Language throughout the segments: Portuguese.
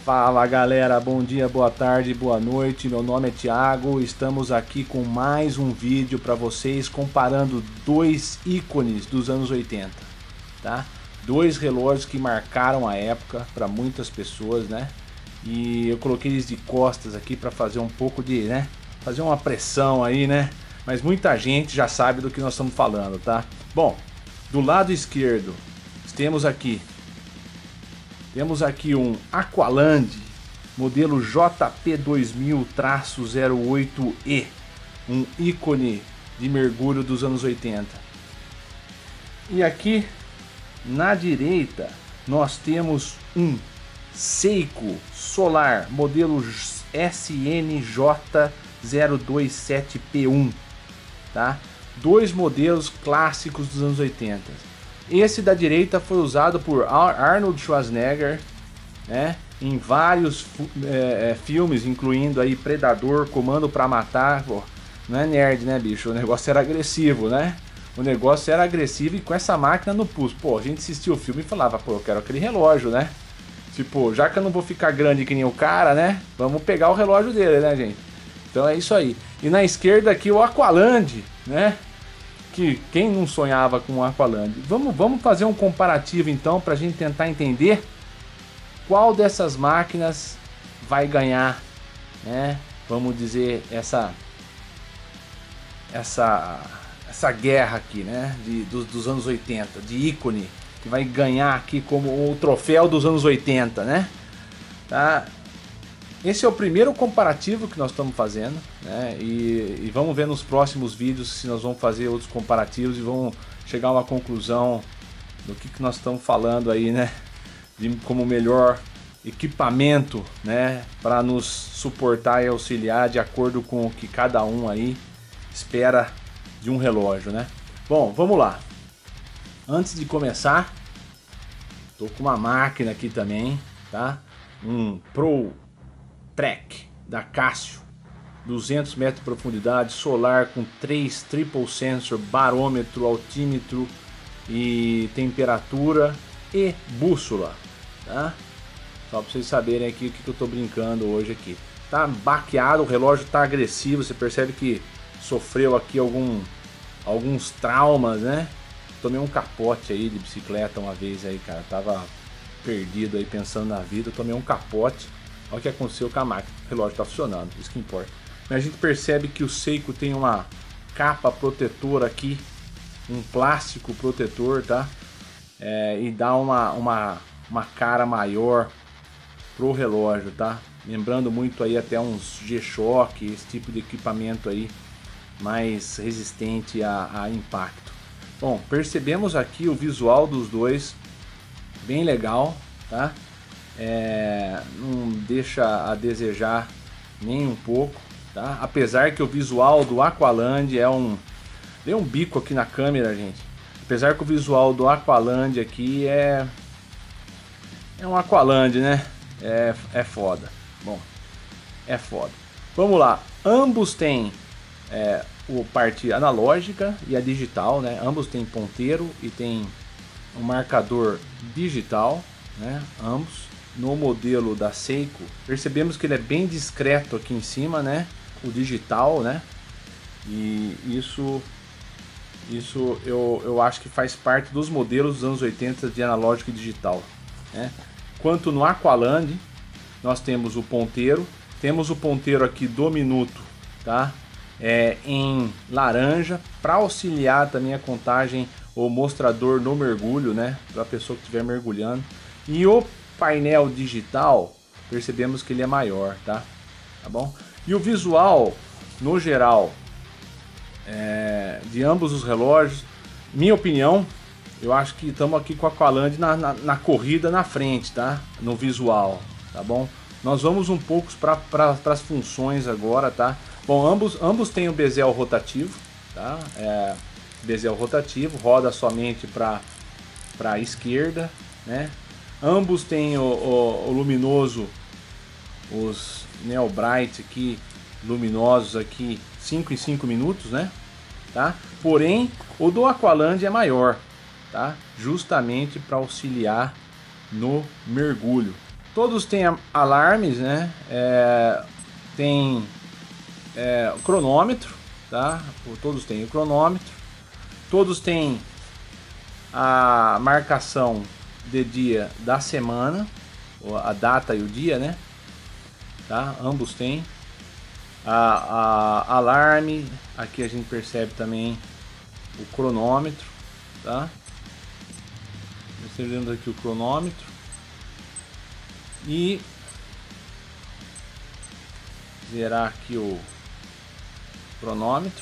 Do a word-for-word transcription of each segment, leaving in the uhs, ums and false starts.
Fala galera, bom dia, boa tarde, boa noite, meu nome é Thiago, estamos aqui com mais um vídeo para vocês comparando dois ícones dos anos oitenta, tá? Dois relógios que marcaram a época para muitas pessoas, né? E eu coloquei eles de costas aqui para fazer um pouco de, né? Fazer uma pressão aí, né? Mas muita gente já sabe do que nós estamos falando, tá? Bom, do lado esquerdo temos aqui Temos aqui um Aqualand, modelo J P dois mil zero oito E, um ícone de mergulho dos anos oitenta. E aqui na direita nós temos um Seiko Solar, modelo S N J zero dois sete P um, tá? Dois modelos clássicos dos anos oitenta. Esse da direita foi usado por Arnold Schwarzenegger, né, em vários é, filmes, incluindo aí Predador, Comando para Matar. Pô, não é nerd, né, bicho? O negócio era agressivo, né? O negócio era agressivo e com essa máquina no pulso. Pô, a gente assistia o filme e falava, pô, eu quero aquele relógio, né? Tipo, já que eu não vou ficar grande que nem o cara, né? Vamos pegar o relógio dele, né, gente? Então é isso aí. E na esquerda aqui o Aqualand, né? Que quem não sonhava com o Aqualand? Vamos, vamos fazer um comparativo então para a gente tentar entender qual dessas máquinas vai ganhar, né? Vamos dizer essa essa essa guerra aqui, né? De, dos, dos anos oitenta, de ícone que vai ganhar aqui como o troféu dos anos oitenta, né? Tá? Esse é o primeiro comparativo que nós estamos fazendo, né? E, e vamos ver nos próximos vídeos se nós vamos fazer outros comparativos e vamos chegar a uma conclusão do que, que nós estamos falando aí, né? De como melhor equipamento, né? Para nos suportar e auxiliar de acordo com o que cada um aí espera de um relógio, né? Bom, vamos lá. Antes de começar, tô com uma máquina aqui também, tá? Um Pro Trek da Casio, duzentos metros de profundidade, solar com três triple sensor, barômetro, altímetro e temperatura e bússola, tá? Só para vocês saberem aqui o que eu tô brincando hoje aqui. Tá baqueado, o relógio tá agressivo, você percebe que sofreu aqui algum, alguns traumas, né? Tomei um capote aí de bicicleta uma vez aí, cara, tava perdido aí pensando na vida, tomei um capote. Olha o que aconteceu com a máquina. O relógio está funcionando, isso que importa. Mas a gente percebe que o Seiko tem uma capa protetora aqui, um plástico protetor, tá? É, e dá uma, uma, uma cara maior pro relógio, tá? Lembrando muito aí até uns G-Shock, esse tipo de equipamento aí mais resistente a, a impacto. Bom, percebemos aqui o visual dos dois, bem legal, tá? É, não deixa a desejar nem um pouco, tá? Apesar que o visual do Aqualand é um... Dei um bico aqui na câmera, gente. Apesar que o visual do Aqualand aqui é... É um Aqualand, né? É, é foda. Bom, é foda. Vamos lá. Ambos têm é, o parte analógica e a digital, né? Ambos têm ponteiro e tem um marcador digital, né? Ambos. No modelo da Seiko, percebemos que ele é bem discreto aqui em cima, né? O digital, né? E isso, isso eu, eu acho que faz parte dos modelos dos anos oitenta de analógico e digital, né? Quanto no Aqualand, nós temos o ponteiro, temos o ponteiro aqui do minuto, tá? É, em laranja, para auxiliar também a contagem ou mostrador no mergulho, né? Para a pessoa que estiver mergulhando. E o painel digital, percebemos que ele é maior, tá? Tá bom? E o visual, no geral, é, de ambos os relógios, minha opinião, eu acho que estamos aqui com a Aqualand na, na, na corrida na frente, tá? No visual, tá bom? Nós vamos um pouco para pra, as funções agora, tá? Bom, ambos, ambos têm o bezel rotativo, tá? É, bezel rotativo, roda somente para a esquerda, né? Ambos têm o, o, o luminoso, os Neo Bright aqui, luminosos aqui, cinco em cinco minutos, né? Tá? Porém, o do Aqualand é maior, tá? Justamente para auxiliar no mergulho, Todos têm alarmes, né? É, tem é, cronômetro, tá? Todos têm o cronômetro. Todos têm a marcação de dia da semana, a data e o dia, né? Tá? Ambos têm. A, a alarme, aqui a gente percebe também o cronômetro, tá? Percebendo aqui o cronômetro e zerar aqui o cronômetro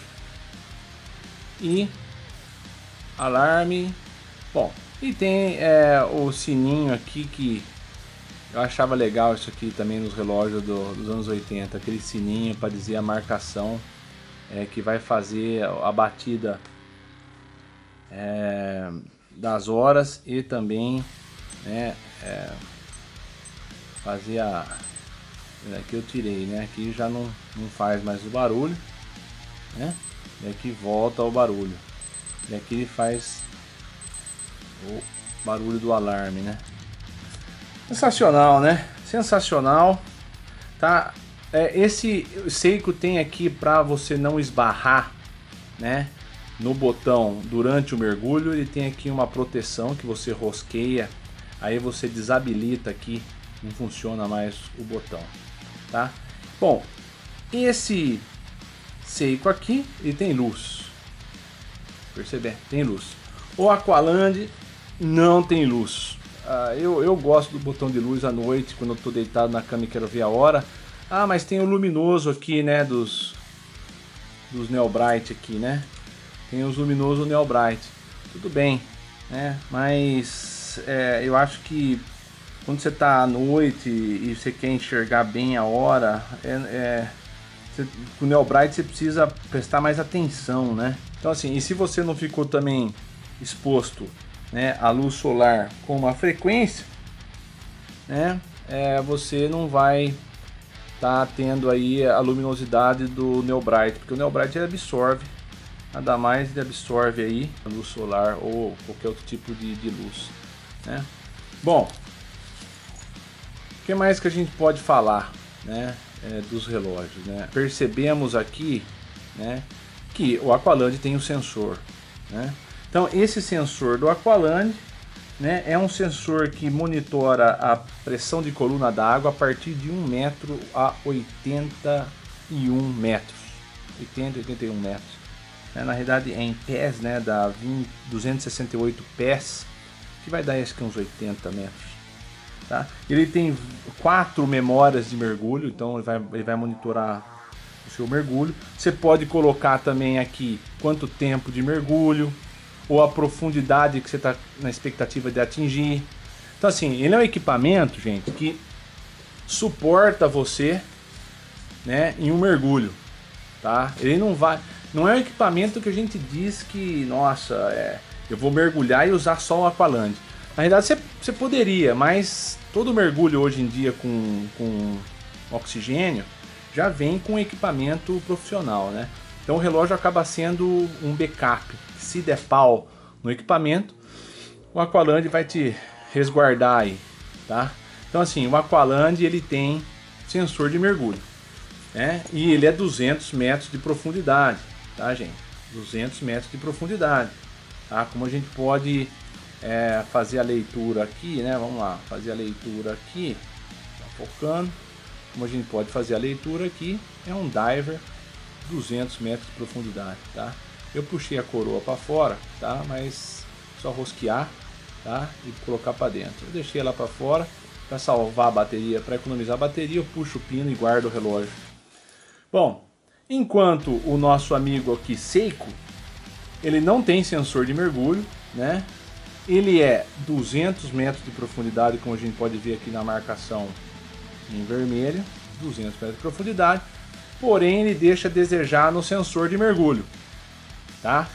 e alarme. Bom, e tem é, o sininho aqui que eu achava legal isso aqui também nos relógios do, dos anos oitenta, aquele sininho para dizer a marcação é, que vai fazer a batida é, das horas e também né, é, fazer a... Aqui eu tirei, né? Aqui já não, não faz mais o barulho, né? E aqui volta o barulho. E aqui ele faz o barulho do alarme, né? Sensacional, né? Sensacional, tá? É, esse Seiko tem aqui para você não esbarrar, né? No botão durante o mergulho, ele tem aqui uma proteção que você rosqueia, aí você desabilita aqui, não funciona mais o botão, tá? Bom, esse Seiko aqui, ele tem luz, perceber? Tem luz. O Aqualand não tem luz. Ah, eu, eu gosto do botão de luz à noite, quando eu tô deitado na cama e quero ver a hora. Ah, mas tem o luminoso aqui, né, dos, dos Neo Bright aqui, né? Tem os luminosos Neo Bright. Tudo bem, né? Mas é, eu acho que quando você tá à noite e você quer enxergar bem a hora, é, é, você, com o Neo Bright você precisa prestar mais atenção, né? Então assim, e se você não ficou também exposto, né, a luz solar com uma frequência, né, é, você não vai estar tá tendo aí a luminosidade do Neo Bright, porque o Neo Bright ele absorve, nada mais ele absorve aí a luz solar ou qualquer outro tipo de, de luz, né? Bom, o que mais que a gente pode falar, né, é, dos relógios, né? Percebemos aqui, né, que o Aqualand tem um sensor, né? Então esse sensor do Aqualand, né, é um sensor que monitora a pressão de coluna d'água a partir de um metro a oitenta e um metros, oitenta, oitenta e um metros, né? Na realidade é em pés, né, dá duzentos e sessenta e oito pés, que vai dar acho que uns oitenta metros, tá? Ele tem quatro memórias de mergulho, então ele vai, ele vai monitorar o seu mergulho. Você pode colocar também aqui quanto tempo de mergulho, ou a profundidade que você está na expectativa de atingir. Então assim, ele é um equipamento, gente, que suporta você, né, em um mergulho, tá? Ele não vai, não é um equipamento que a gente diz que, nossa, é, eu vou mergulhar e usar só o Aqualand. Na realidade você, você poderia, mas todo mergulho hoje em dia com, com oxigênio já vem com equipamento profissional, né? Então o relógio acaba sendo um backup. Se der pau no equipamento, o Aqualand vai te resguardar aí, tá? Então assim, o Aqualand ele tem sensor de mergulho, né? E ele é duzentos metros de profundidade, tá, gente? duzentos metros de profundidade, tá? Como a gente pode é, fazer a leitura aqui, né? Vamos lá, fazer a leitura aqui, tá focando. Como a gente pode fazer a leitura aqui, é um diver duzentos metros de profundidade, tá? Eu puxei a coroa para fora, tá? Mas só rosquear, tá? E colocar para dentro. Eu deixei ela para fora para salvar a bateria, para economizar a bateria. Eu puxo o pino e guardo o relógio. Bom, enquanto o nosso amigo aqui Seiko, ele não tem sensor de mergulho, né? Ele é duzentos metros de profundidade, como a gente pode ver aqui na marcação em vermelho, duzentos metros de profundidade. Porém, ele deixa a desejar no sensor de mergulho, tá?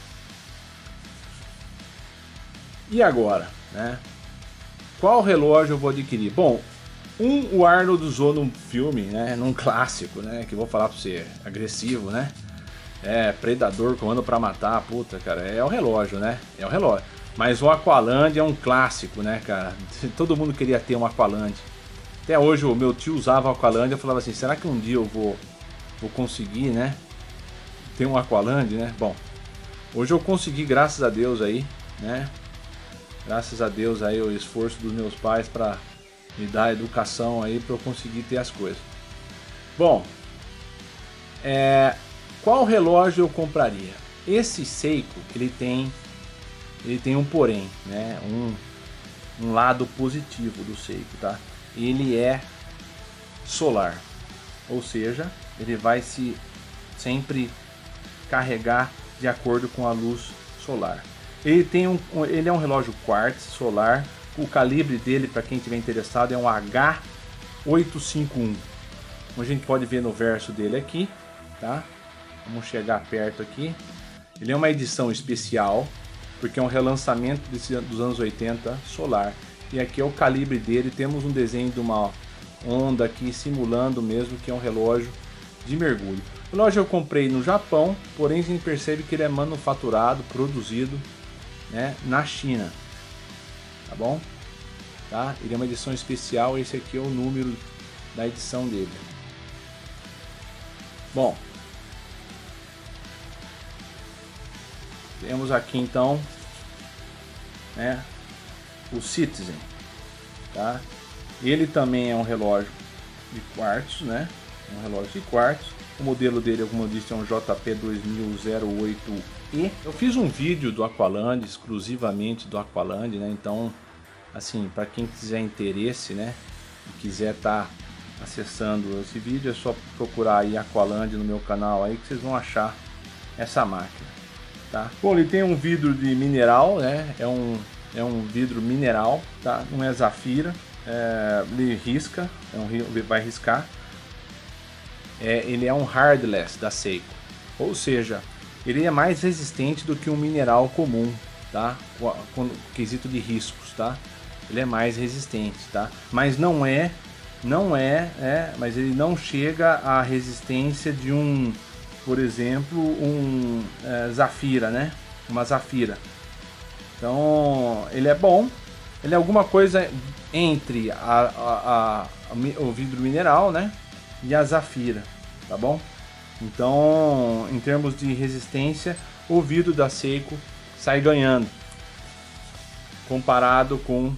E agora, né? Qual relógio eu vou adquirir? Bom, um o Arnold usou num filme, né? Num clássico, né? Que eu vou falar pra você, agressivo, né? É, Predador Comando pra Matar, puta, cara, é o relógio, né? É o relógio. Mas o Aqualand é um clássico, né, cara? Todo mundo queria ter um Aqualand, Até hoje o meu tio usava Aqualand, eu falava assim, será que um dia eu vou, vou conseguir, né? Ter um Aqualand, né? Bom, hoje eu consegui, graças a Deus aí, né? Graças a Deus aí o esforço dos meus pais para me dar a educação aí para eu conseguir ter as coisas. Bom, é, qual relógio eu compraria? Esse Seiko, ele tem, ele tem um porém, né? Um, um lado positivo do Seiko, tá? Ele é solar, ou seja, ele vai se sempre carregar de acordo com a luz solar. Ele tem um, ele é um relógio quartz solar. O calibre dele, para quem estiver interessado, é um H oitocentos e cinquenta e um. Como a gente pode ver no verso dele aqui, tá? Vamos chegar perto aqui. Ele é uma edição especial, porque é um relançamento desse, dos anos oitenta solar. E aqui é o calibre dele. Temos um desenho de uma onda aqui simulando mesmo que é um relógio de mergulho. O relógio eu comprei no Japão, porém a gente percebe que ele é manufaturado, produzido, né, na China, tá bom? Tá? Ele é uma edição especial, esse aqui é o número da edição dele. Bom, temos aqui então, né, o Citizen, tá? Ele também é um relógio de quartzo, né? Um relógio de quartzo. O modelo dele, como eu disse, é um J P dois mil zero oito E. Eu fiz um vídeo do Aqualand, exclusivamente do Aqualand, né? Então, assim, para quem quiser interesse, né, e quiser estar tá acessando esse vídeo, é só procurar aí Aqualand no meu canal aí que vocês vão achar essa máquina, tá? Bom, ele tem um vidro de mineral, né? É um é um vidro mineral, tá? Não é zafira. É, ele risca, é um, vai riscar. É, ele é um hardless da Seiko, ou seja, ele é mais resistente do que um mineral comum, tá? Com quesito de riscos, tá? Ele é mais resistente, tá? Mas não é, não é, é, mas ele não chega à resistência de um, por exemplo, um é, zafira, né? Uma zafira. Então, ele é bom. Ele é alguma coisa entre a, a, a, a, o vidro mineral, né, e a zafira, tá bom? Então, em termos de resistência, o vidro da Seiko sai ganhando comparado com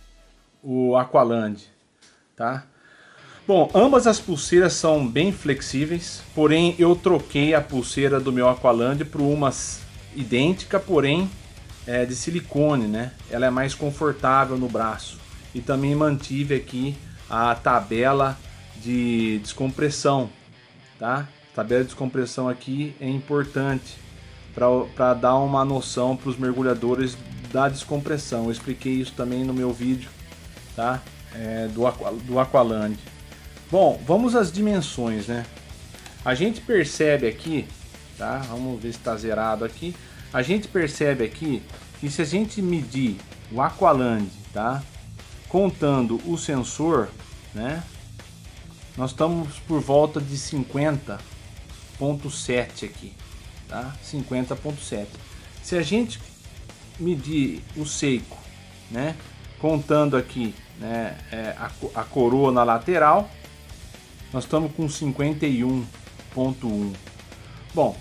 o Aqualand, tá? Bom, ambas as pulseiras são bem flexíveis, porém eu troquei a pulseira do meu Aqualand por uma idêntica, porém é de silicone, né? Ela é mais confortável no braço. E também mantive aqui a tabela de descompressão, tá? A tabela de descompressão aqui é importante para dar uma noção para os mergulhadores da descompressão. Eu expliquei isso também no meu vídeo, tá? É, do, Aqua, do Aqualand. Bom, vamos às dimensões, né? A gente percebe aqui, tá? Vamos ver se está zerado aqui. A gente percebe aqui que se a gente medir o Aqualand, tá, contando o sensor, né, nós estamos por volta de cinquenta ponto sete aqui, tá? cinquenta ponto sete. Se a gente medir o Seiko, né, contando aqui, né, é, a, a coroa na lateral, nós estamos com cinquenta e um ponto um. Bom,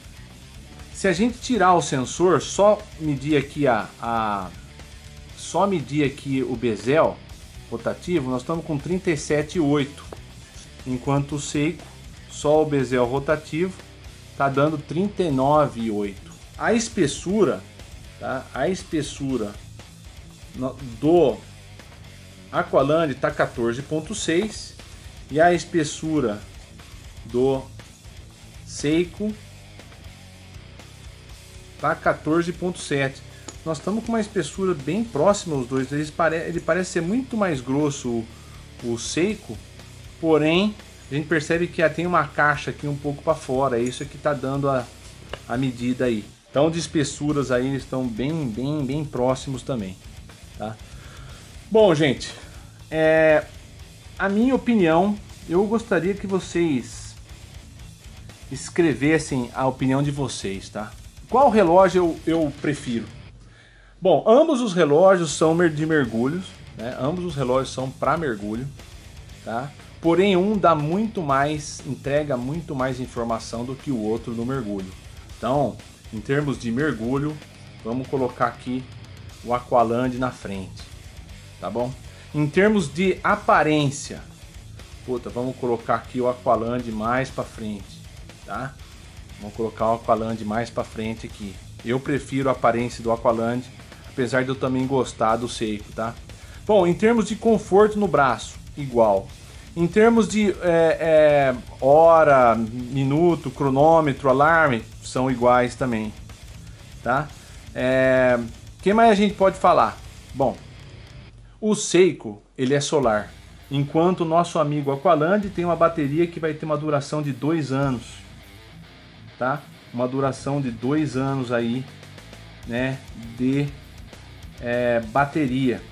se a gente tirar o sensor, só medir aqui a, a só medir aqui o bezel rotativo, nós estamos com trinta e sete ponto oito, enquanto o Seiko, só o bezel rotativo, está dando trinta e nove ponto oito. A espessura, tá? A espessura do Aqualand está quatorze ponto seis e a espessura do Seiko tá quatorze ponto sete. Nós estamos com uma espessura bem próxima os dois. Eles pare... Ele parece ser muito mais grosso o, o Seiko, porém a gente percebe que tem uma caixa aqui um pouco para fora. É isso que está dando a, a medida aí. Então de espessuras aí eles estão bem, bem, bem próximos também, tá? Bom, gente, é... a minha opinião, eu gostaria que vocês escrevessem a opinião de vocês, tá? Qual relógio eu, eu prefiro? Bom, ambos os relógios são de mergulhos, né? Ambos os relógios são para mergulho. tá? Porém um dá muito mais, entrega muito mais informação do que o outro no mergulho. Então, em termos de mergulho, vamos colocar aqui o Aqualand na frente, tá bom? Em termos de aparência, puta, vamos colocar aqui o Aqualand mais para frente, tá? Vamos colocar o Aqualand mais para frente aqui. Eu prefiro a aparência do Aqualand, apesar de eu também gostar do Seiko, tá? Bom, em termos de conforto no braço, igual. Em termos de é, é, hora, minuto, cronômetro, alarme, são iguais também, tá? É, que mais a gente pode falar? Bom, o Seiko, ele é solar, enquanto o nosso amigo Aqualand tem uma bateria que vai ter uma duração de dois anos, tá? Uma duração de dois anos aí, né, de é, bateria.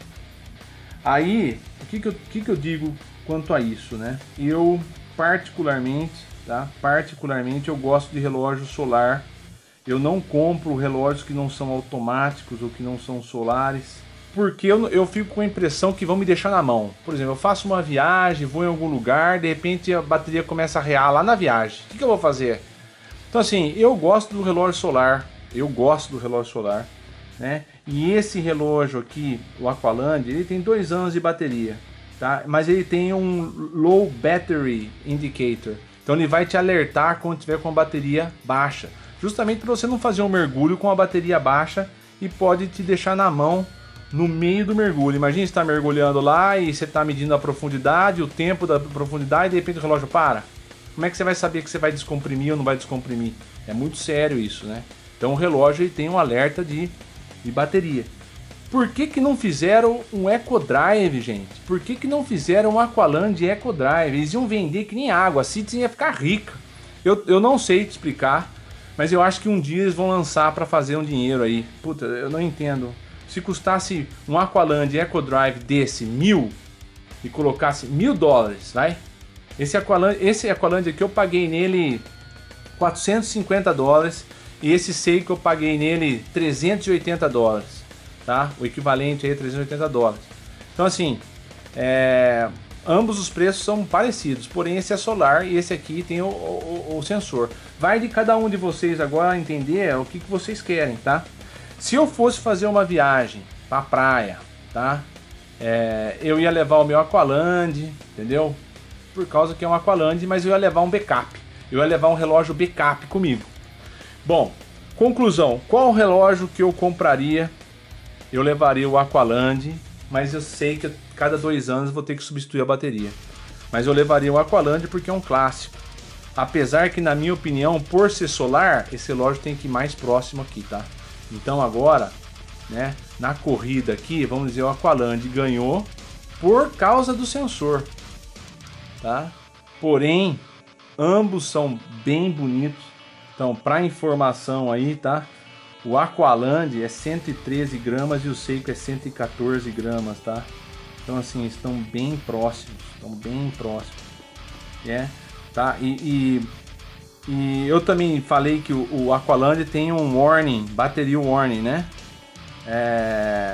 Aí, o que que eu, que que eu digo quanto a isso, né? Eu particularmente, tá? Particularmente eu gosto de relógio solar. Eu não compro relógios que não são automáticos ou que não são solares, porque eu, eu fico com a impressão que vão me deixar na mão. Por exemplo, eu faço uma viagem, vou em algum lugar, de repente a bateria começa a rear lá na viagem. O que que eu vou fazer? Então assim, eu gosto do relógio solar, eu gosto do relógio solar, né? E esse relógio aqui, o Aqualand, ele tem dois anos de bateria, tá? Mas ele tem um low battery indicator, então ele vai te alertar quando tiver com a bateria baixa, justamente para você não fazer um mergulho com a bateria baixa e pode te deixar na mão no meio do mergulho. Imagina você está mergulhando lá e você está medindo a profundidade, o tempo da profundidade, e de repente o relógio para. Como é que você vai saber que você vai descomprimir ou não vai descomprimir? É muito sério isso, né? Então o relógio ele tem um alerta de, de bateria. Por que que não fizeram um Eco Drive, gente? Por que que não fizeram um Aqualand Eco Drive? Eles iam vender que nem água, a Citizen ia ficar rica. Eu, eu não sei te explicar, mas eu acho que um dia eles vão lançar para fazer um dinheiro aí. Puta, eu não entendo. Se custasse um Aqualand Eco Drive desse mil e colocasse mil dólares, vai? Esse Aqualand, esse Aqualand aqui eu paguei nele quatrocentos e cinquenta dólares e esse Seiko eu paguei nele trezentos e oitenta dólares, tá? O equivalente aí a trezentos e oitenta dólares. Então assim, é, ambos os preços são parecidos, porém esse é solar e esse aqui tem o, o, o sensor. Vai de cada um de vocês agora entender o que, que vocês querem, tá? Se eu fosse fazer uma viagem pra praia, tá? É, eu ia levar o meu Aqualand, entendeu? Por causa que é um Aqualand, mas eu ia levar um backup. Eu ia levar um relógio backup comigo. Bom, conclusão. Qual relógio que eu compraria? Eu levaria o Aqualand, mas eu sei que cada dois anos eu vou ter que substituir a bateria. Mas eu levaria o Aqualand porque é um clássico. Apesar que, na minha opinião, por ser solar, esse relógio tem que ir mais próximo aqui, tá? Então agora, né, na corrida aqui, vamos dizer, o Aqualand ganhou por causa do sensor, tá? Porém, ambos são bem bonitos. Então, para informação aí, tá? O Aqualand é cento e treze gramas e o Seiko é cento e quatorze gramas, tá? Então, assim, estão bem próximos, estão bem próximos, né? Tá? E, e, e eu também falei que o, o Aqualand tem um warning, battery warning, né? É...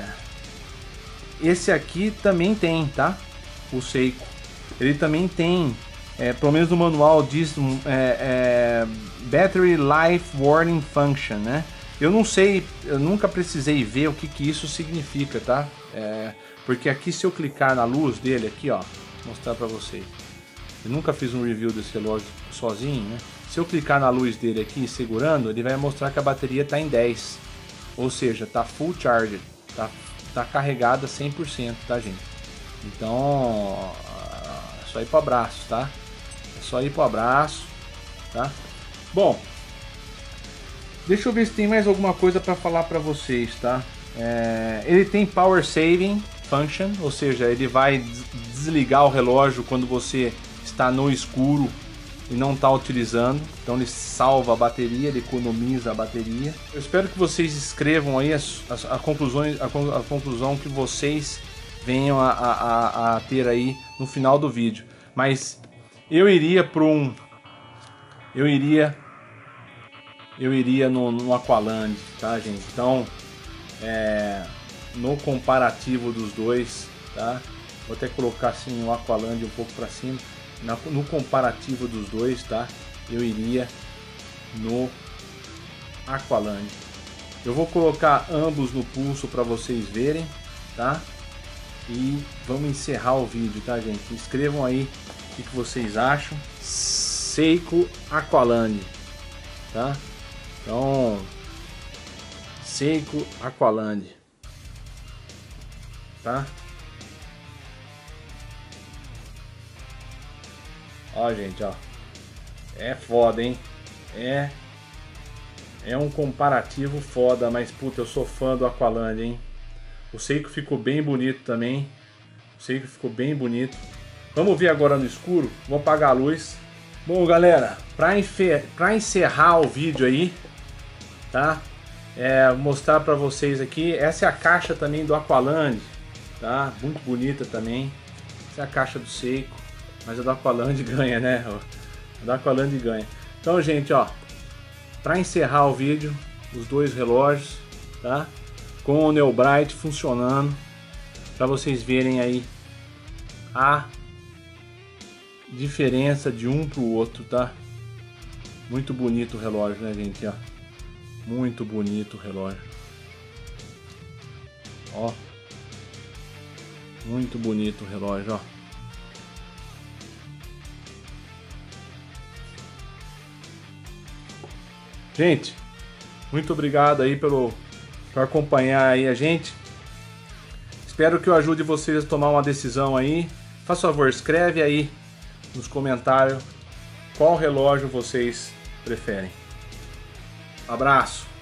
Esse aqui também tem, tá? O Seiko. Ele também tem, é, pelo menos no manual diz é, é, Battery Life Warning Function, né? Eu não sei, eu nunca precisei ver o que, que isso significa, tá? É, porque aqui se eu clicar na luz dele aqui, ó, vou mostrar pra vocês. Eu nunca fiz um review desse relógio sozinho, né? Se eu clicar na luz dele aqui, segurando, ele vai mostrar que a bateria tá em dez. Ou seja, tá full charged, tá, tá carregada cem por cento, tá, gente? Então, é só ir pro abraço, tá? É só ir pro abraço, tá? Bom, deixa eu ver se tem mais alguma coisa para falar para vocês, tá? É, ele tem Power Saving Function, ou seja, ele vai desligar o relógio quando você está no escuro e não está utilizando. Então ele salva a bateria, ele economiza a bateria. Eu espero que vocês escrevam aí as, as, a, conclusões, a, a conclusão que vocês venham a, a, a ter aí no final do vídeo. Mas eu iria para um... Eu iria... Eu iria no, no Aqualand, tá, gente? Então, é, no comparativo dos dois, tá? Vou até colocar assim o Aqualand um pouco para cima. Na, no comparativo dos dois, tá? Eu iria no Aqualand. Eu vou colocar ambos no pulso para vocês verem, tá? E vamos encerrar o vídeo, tá, gente? Escrevam aí o que, que vocês acham. Seiko Aqualand, tá? Então, Seiko Aqualand, tá? Ó, gente, ó. É foda, hein? É É um comparativo foda, mas puta, eu sou fã do Aqualand, hein? O Seiko ficou bem bonito também. O Seiko ficou bem bonito. Vamos ver agora no escuro. Vou apagar a luz. Bom, galera, pra, enfer... pra encerrar o vídeo aí, tá? É, mostrar pra vocês aqui. Essa é a caixa também do Aqualand, tá? Muito bonita também. Essa é a caixa do Seiko. Mas a do Aqualand ganha, né? A do Aqualand ganha. Então, gente, ó. Pra encerrar o vídeo, os dois relógios, tá? Com o Neo Bright funcionando. Pra vocês verem aí a diferença de um pro outro, tá? Muito bonito o relógio, né, gente? Ó. Muito bonito o relógio. Ó. Muito bonito o relógio, ó. Gente, muito obrigado aí pelo por acompanhar aí a gente. Espero que eu ajude vocês a tomar uma decisão aí. Faz favor, escreve aí nos comentários qual relógio vocês preferem. Abraço!